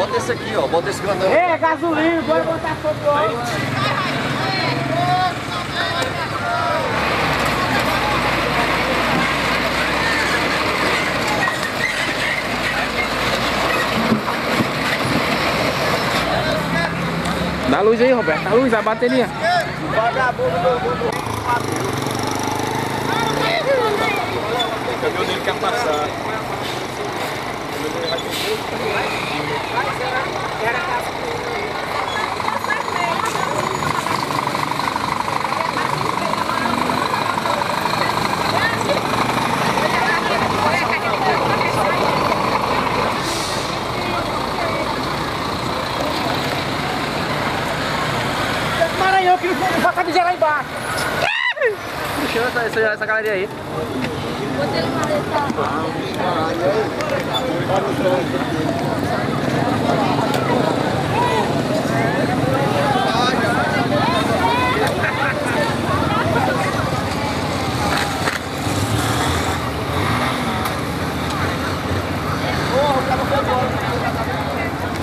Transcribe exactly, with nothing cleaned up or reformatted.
bota esse aqui, ó. Bota esse grandão. É, gasolina, bora botar fogo logo. Dá luz aí, Roberto. Dá luz, a bateria. Vagabundo do mundo. O caminhão dele quer passar. Maranhão que não foi botar de lá embaixo. Puxando essa, essa, essa galeria aí. Botei ele na